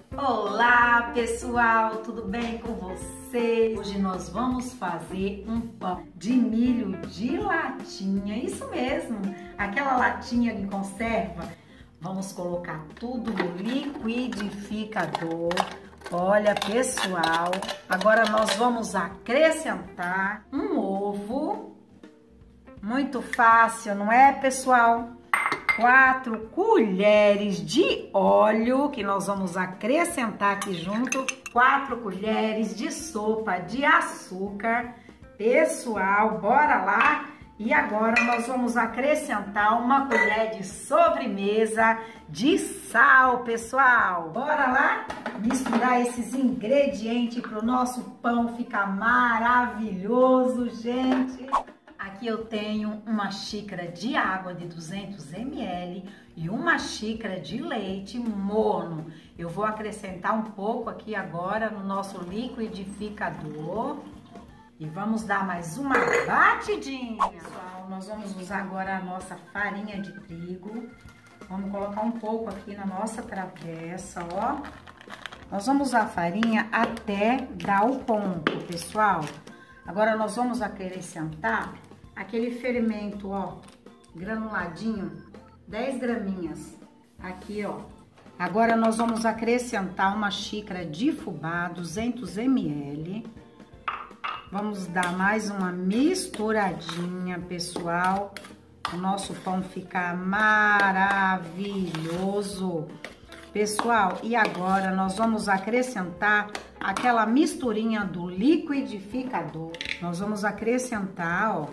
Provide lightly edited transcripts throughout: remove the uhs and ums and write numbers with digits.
Olá pessoal, tudo bem com vocês? Hoje nós vamos fazer um pão de milho de latinha, isso mesmo, aquela latinha de conserva. Vamos colocar tudo no liquidificador. Olha pessoal, agora nós vamos acrescentar um ovo, muito fácil, não é pessoal? 4 colheres de óleo, que nós vamos acrescentar aqui junto, 4 colheres de sopa de açúcar. Pessoal, bora lá! E agora nós vamos acrescentar uma colher de sobremesa de sal, pessoal. Bora lá misturar esses ingredientes para o nosso pão ficar maravilhoso, gente. Aqui eu tenho uma xícara de água de 200 ml e uma xícara de leite morno. Eu vou acrescentar um pouco aqui agora no nosso liquidificador e vamos dar mais uma batidinha. Pessoal, nós vamos usar agora a nossa farinha de trigo. Vamos colocar um pouco aqui na nossa travessa, ó. Nós vamos usar a farinha até dar o ponto, pessoal. Agora nós vamos acrescentar aquele fermento, ó, granuladinho, 10 graminhas, aqui, ó. Agora nós vamos acrescentar uma xícara de fubá, 200 ml. Vamos dar mais uma misturadinha, pessoal, o nosso pão ficar maravilhoso. Pessoal, e agora nós vamos acrescentar aquela misturinha do liquidificador. Nós vamos acrescentar, ó,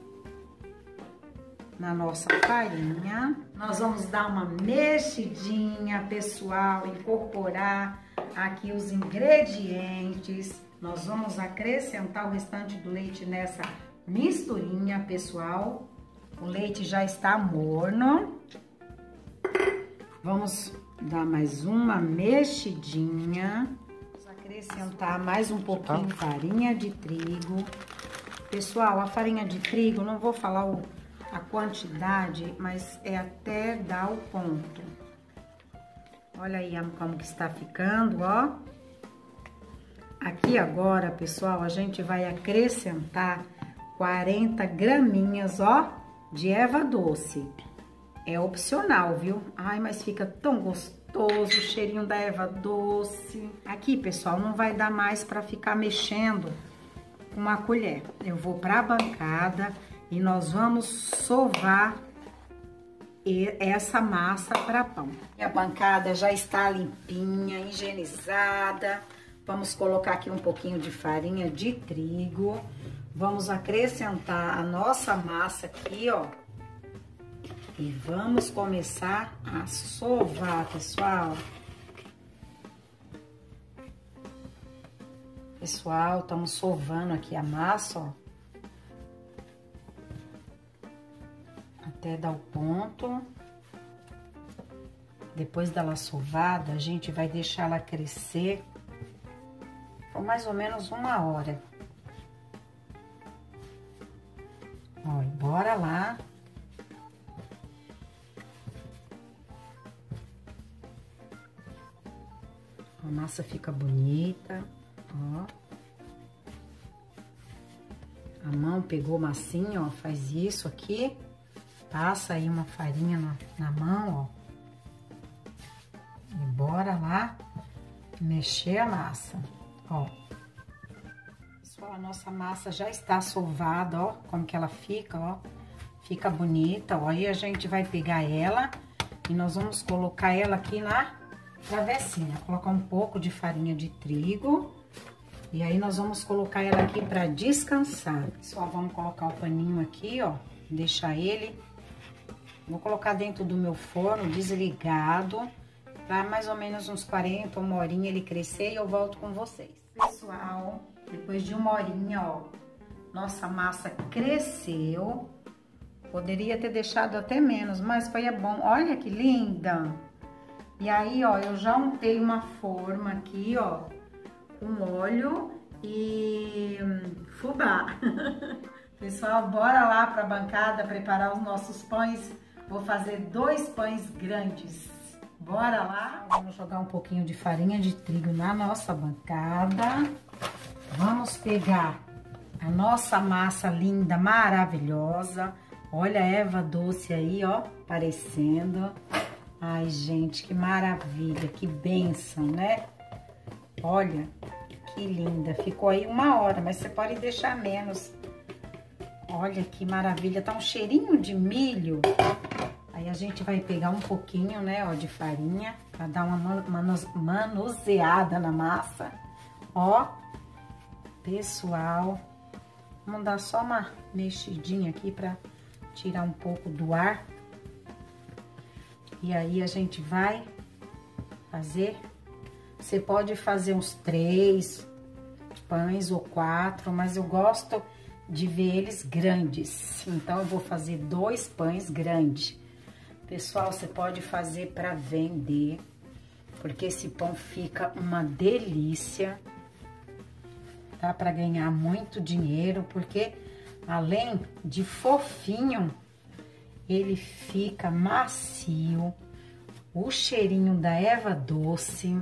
na nossa farinha. Nós vamos dar uma mexidinha, pessoal, incorporar aqui os ingredientes. Nós vamos acrescentar o restante do leite nessa misturinha, pessoal. O leite já está morno. Vamos dar mais uma mexidinha. Vamos acrescentar mais um pouquinho de farinha de trigo. Pessoal, a farinha de trigo, não vou falar a quantidade, mas é até dar o ponto. Olha aí como que está ficando, ó. Aqui agora, pessoal, a gente vai acrescentar 40 graminhas, ó, de erva doce. É opcional, viu? Ai, mas fica tão gostoso o cheirinho da erva doce. Aqui, pessoal, não vai dar mais para ficar mexendo com uma colher. Eu vou para a bancada e nós vamos sovar essa massa para pão. E a bancada já está limpinha, higienizada. Vamos colocar aqui um pouquinho de farinha de trigo. Vamos acrescentar a nossa massa aqui, ó. E vamos começar a sovar, pessoal. Pessoal, estamos sovando aqui a massa, ó. Até dar o ponto. Depois dela sovada, a gente vai deixar ela crescer por mais ou menos 1 hora. Ó, e bora lá. A massa fica bonita, ó. A mão pegou massinha, ó, faz isso aqui. Passa aí uma farinha na mão, ó. E bora lá mexer a massa, ó. Pessoal, a nossa massa já está sovada, ó. Como que ela fica, ó. Fica bonita, ó. E a gente vai pegar ela e nós vamos colocar ela aqui na travessinha. Colocar um pouco de farinha de trigo. E aí nós vamos colocar ela aqui para descansar. Pessoal, vamos colocar o paninho aqui, ó. Deixar ele. Vou colocar dentro do meu forno desligado, para mais ou menos uns 40, 1 horinha ele crescer e eu volto com vocês. Pessoal, depois de 1 horinha, ó, nossa massa cresceu. Poderia ter deixado até menos, mas foi bom. Olha que linda! E aí, ó, eu já untei uma forma aqui, ó, com óleo e fubá. Pessoal, bora lá para a bancada preparar os nossos pães. Vou fazer 2 pães grandes. Bora lá? Vamos jogar um pouquinho de farinha de trigo na nossa bancada. Vamos pegar a nossa massa linda, maravilhosa. Olha a erva doce aí, ó, aparecendo. Ai, gente, que maravilha, que bênção, né? Olha, que linda. Ficou aí 1 hora, mas você pode deixar menos. Olha que maravilha, tá um cheirinho de milho. Aí a gente vai pegar um pouquinho, né, ó, de farinha, pra dar uma manuseada na massa. Ó, pessoal, vamos dar só uma mexidinha aqui pra tirar um pouco do ar. E aí a gente vai fazer, você pode fazer uns 3 pães ou 4, mas eu gosto de ver eles grandes. Então eu vou fazer 2 pães grandes. Pessoal, você pode fazer para vender, porque esse pão fica uma delícia. Dá para ganhar muito dinheiro, porque além de fofinho, ele fica macio. O cheirinho da erva doce,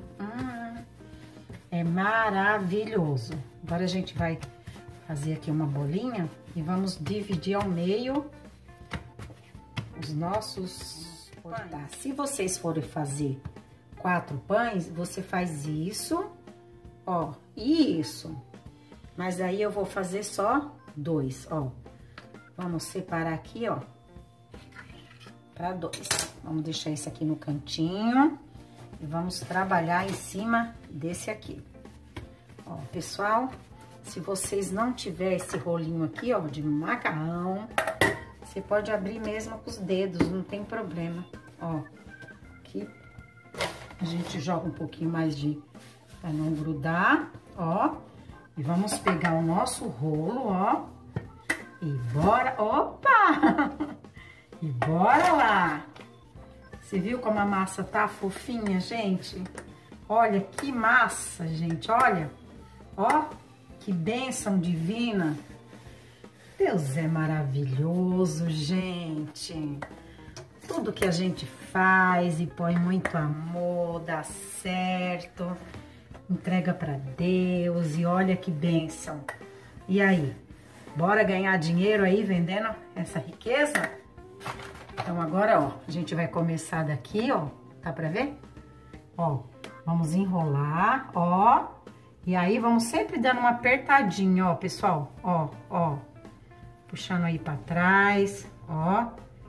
é maravilhoso. Agora a gente vai fazer aqui uma bolinha e vamos dividir ao meio os nossos pães. Se vocês forem fazer 4 pães, você faz isso, ó, e isso. Mas aí eu vou fazer só 2, ó. Vamos separar aqui, ó, para 2. Vamos deixar esse aqui no cantinho e vamos trabalhar em cima desse aqui. Ó, pessoal, se vocês não tiverem esse rolinho aqui, ó, de macarrão, você pode abrir mesmo com os dedos, não tem problema. Ó, aqui a gente joga um pouquinho mais pra não grudar, ó. E vamos pegar o nosso rolo, ó. E bora, opa! E bora lá! Você viu como a massa tá fofinha, gente? Olha que massa, gente, olha. Ó, que bênção divina. Deus é maravilhoso, gente. Tudo que a gente faz e põe muito amor, dá certo. Entrega pra Deus e olha que bênção. E aí, bora ganhar dinheiro aí vendendo essa riqueza? Então agora, ó, a gente vai começar daqui, ó, tá pra ver? Ó, vamos enrolar, ó, e aí vamos sempre dando uma apertadinha, ó, pessoal, ó, ó. Puxando aí pra trás, ó.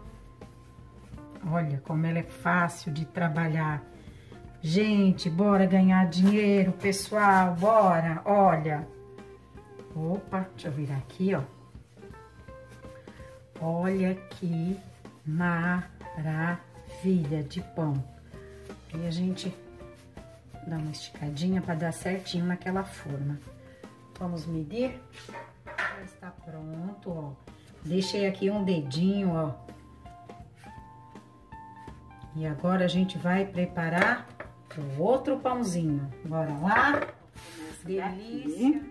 Olha como ela é fácil de trabalhar. Gente, bora ganhar dinheiro, pessoal, bora, olha. Opa, deixa eu virar aqui, ó. Olha que maravilha de pão. Aí a gente dá uma esticadinha pra dar certinho naquela forma. Vamos medir? Já está pronto, ó. Deixei aqui um dedinho, ó. E agora a gente vai preparar o outro pãozinho. Bora lá? Delícia.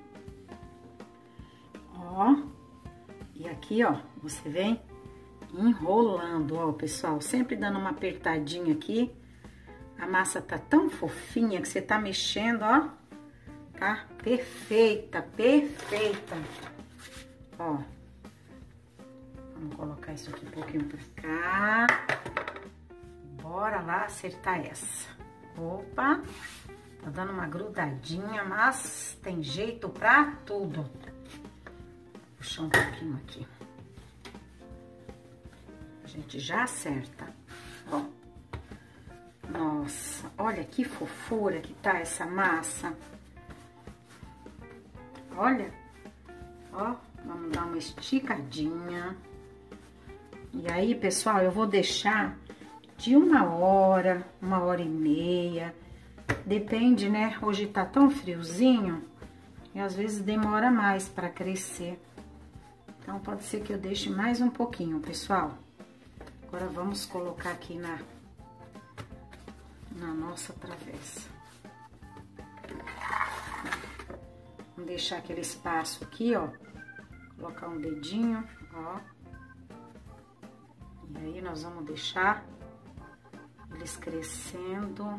Ó. E aqui, ó, você vem enrolando, ó, pessoal. Sempre dando uma apertadinha aqui. A massa tá tão fofinha que você tá mexendo, ó. Tá perfeita, perfeita. Ó. Vamos colocar isso aqui um pouquinho pra cá. Bora lá acertar essa. Opa, tá dando uma grudadinha, mas tem jeito pra tudo. Vou puxar um pouquinho aqui. A gente já acerta, ó. Nossa, olha que fofura que tá essa massa. Olha, ó, vamos dar uma esticadinha. E aí, pessoal, eu vou deixar de 1 hora, 1h30, depende, né? Hoje tá tão friozinho e às vezes demora mais pra crescer. Então, pode ser que eu deixe mais um pouquinho, pessoal. Agora, vamos colocar aqui na nossa travessa. Vamos deixar aquele espaço aqui, ó. Colocar um dedinho, ó. E aí, nós vamos deixar eles crescendo.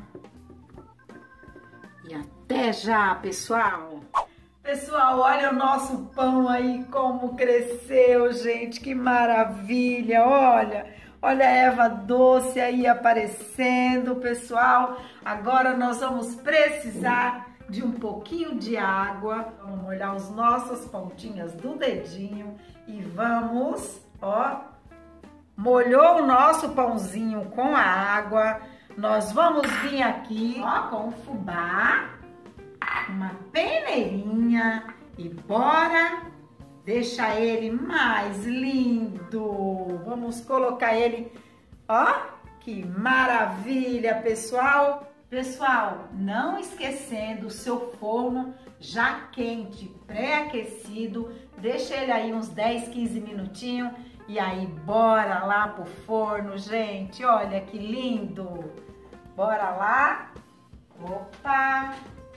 E até já, pessoal! Pessoal, olha o nosso pão aí como cresceu, gente, que maravilha, olha, olha a erva doce aí aparecendo, pessoal. Agora nós vamos precisar de um pouquinho de água, vamos molhar as nossas pontinhas do dedinho e vamos, ó, molhou o nosso pãozinho com a água, nós vamos vir aqui, ó, com o fubá, uma peneirinha e bora deixar ele mais lindo. Vamos colocar ele, ó, que maravilha, pessoal. Pessoal, não esquecendo o seu forno já quente, pré-aquecido, deixa ele aí uns 10, 15 minutinhos e aí bora lá pro forno, gente. Olha que lindo. Bora lá. Opa!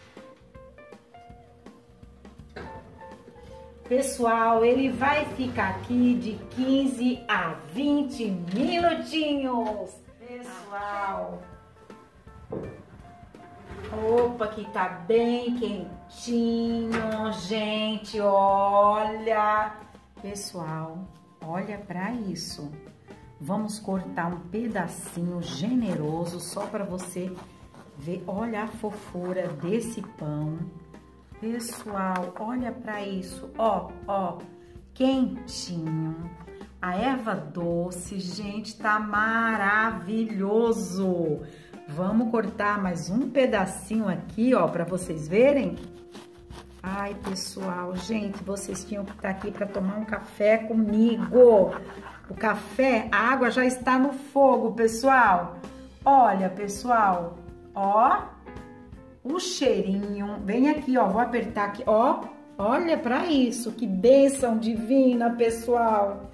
Pessoal, ele vai ficar aqui de 15 a 20 minutinhos. Pessoal, opa, que tá bem quentinho, gente, olha. Pessoal, olha pra isso. Vamos cortar um pedacinho generoso só para você ver. Olha a fofura desse pão. Pessoal, olha para isso, ó, ó, quentinho. A erva doce, gente, tá maravilhoso. Vamos cortar mais um pedacinho aqui, ó, para vocês verem. Ai, pessoal, gente, vocês tinham que estar aqui para tomar um café comigo. O café, a água já está no fogo, pessoal. Olha, pessoal, ó. O cheirinho, vem aqui, ó, vou apertar aqui, ó, olha pra isso, que bênção divina, pessoal.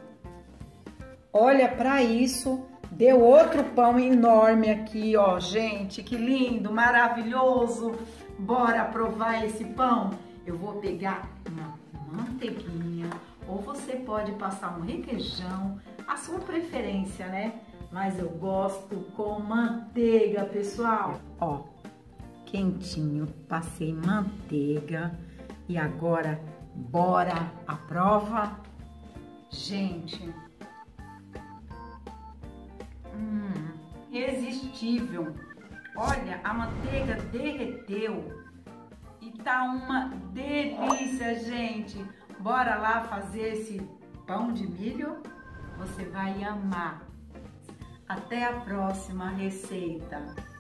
Olha pra isso, deu outro pão enorme aqui, ó, gente, que lindo, maravilhoso. Bora provar esse pão? Eu vou pegar uma manteiguinha, ou você pode passar um requeijão, a sua preferência, né? Mas eu gosto com manteiga, pessoal. Ó. Quentinho, passei manteiga e agora bora à prova. Gente, irresistível. Olha, a manteiga derreteu e tá uma delícia, gente. Bora lá fazer esse pão de milho? Você vai amar. Até a próxima receita.